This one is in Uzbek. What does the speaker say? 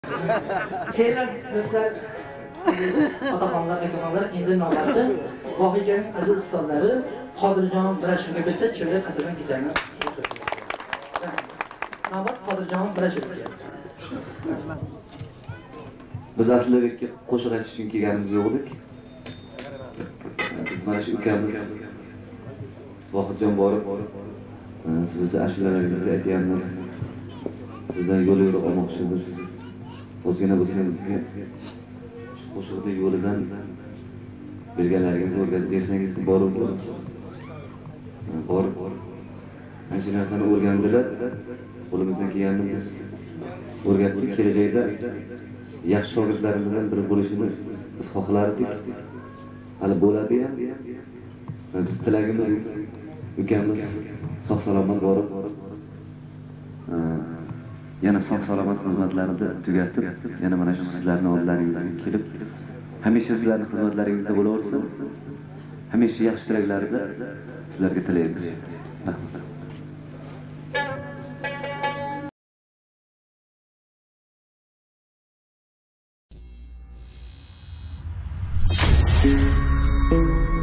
Kelar do'stlar, otaxonlar, akaxonlar, endi navbatda Vohijaning aziz ustozlari Qodirjon Birashevga bitta chirda qasadan kechani. Navbat Qodirjon Birashevga. Biz aslida qo'shiq aytish uchun kelganimiz yo'q edik. Biz mana shu ukamiz Vohidjon borib, sizni ashulalaringizni aytyapmiz. Sizdan yo'l yo'riq olmoqchimiz. O'zgina bo'lsa bizga qo'shiqning yo'lidan berganlaringizni o'rgatib bersangiz borib ancha narsani o'rgandilar. Qo'limizdan kelganini biz o'rgatib kelajakda yaxshi shogirdlarimizdan biri bo'lishini biz xohlardik. Hali bo'ladi ham. Biz tilagimiz ukamiz sog' salomat borib yana sog' salomat xizmatlarini tugatib, yana mana shu sizlarning oldlaringizga kelib, hamisha sizlarning xizmatlaringizda bo'laversin. Hamisha yaxshi tilaklarni sizlarga tilaymiz. Rahmat.